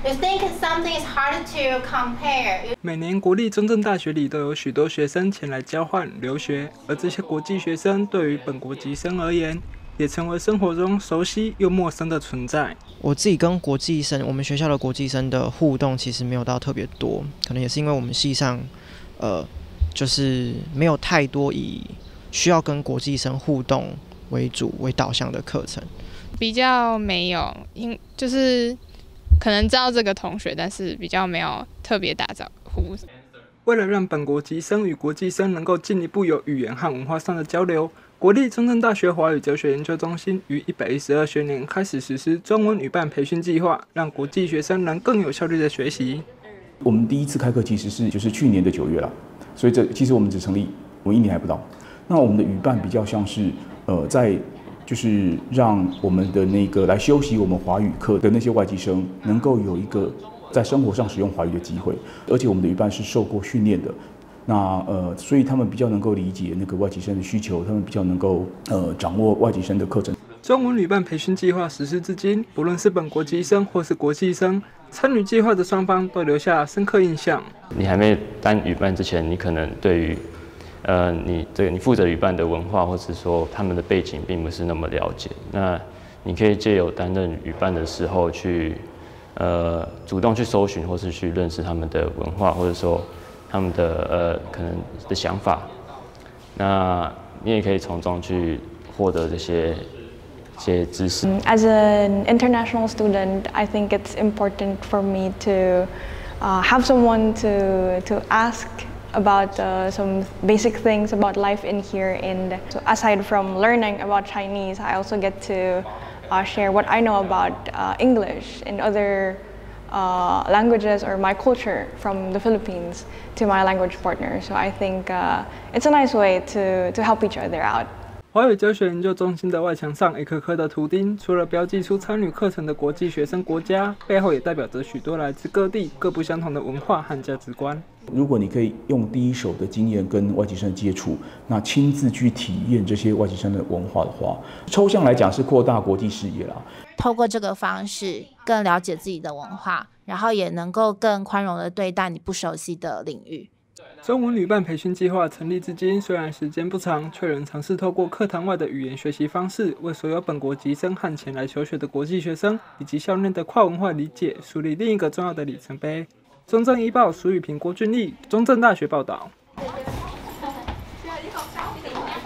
You think something is hard to compare. 每年国立中正大学里都有许多学生前来交换留学，而这些国际学生对于本国籍生而言，也成为生活中熟悉又陌生的存在。 我自己跟国际生，我们学校的国际生的互动其实没有到特别多，可能也是因为我们系上，就是没有太多以需要跟国际生互动为主为导向的课程。 比较没有，就是可能知道这个同学，但是比较没有特别打招呼。 为了让本国籍生与国际生能够进一步有语言和文化上的交流，国立中正大学华语教学研究中心于112学年开始实施中文语伴培训计划，让国际学生能更有效率的学习。 我们第一次开课其实就是去年的9月了，所以其实我们只成立1年还不到。那我们的语伴比较像是在就是让我们的那个来修习我们华语课的那些外籍生能够有一个在生活上使用华语的机会，而且我们的语伴是受过训练的。那所以他们比较能够理解那个外籍生的需求，他们比较能够掌握外籍生的课程。 中文语伴培训计划实施至今，不论是本国籍生或是国际生，参与计划的双方都留下深刻印象。 你还没当语伴之前，你可能对于你负责语伴的文化，或是说他们的背景，并不是那么了解。那你可以借由担任语伴的时候去主动去搜寻，或是去认识他们的文化，或者说他们的可能的想法。那你也可以从中去获得这些知识。 As an international student, I think it's important for me to have someone to ask about some basic things about life in here, and so aside from learning about Chinese, I also get to share what I know about English and other languages or my culture from the Philippines to my language partner. So I think it's a nice way to help each other out. 华语教学研究中心的外墙上一颗颗的图钉，除了标记出参与课程的国际学生国家，背后也代表着许多来自各地各不相同的文化和价值观。 如果你可以用第一手的经验跟外籍生接触，那亲自去体验这些外籍生的文化的话，抽象来讲是扩大国际视野啦。 透过这个方式更了解自己的文化，然后也能够更宽容地对待你不熟悉的领域。 中文语伴培训计划成立至今，虽然时间不长，却仍尝试透过课堂外的语言学习方式，为所有本国籍生和前来求学的国际学生以及校内的跨文化理解树立另一个重要的里程碑。中正一报苏雨平、郭俊立，中正大学报道。